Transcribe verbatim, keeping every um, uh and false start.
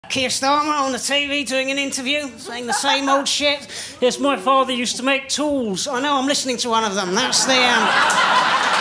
Keir Starmer on the T V doing an interview, saying the same old shit. Yes, my father used to make tools. I know, I'm listening to one of them. That's the... Um...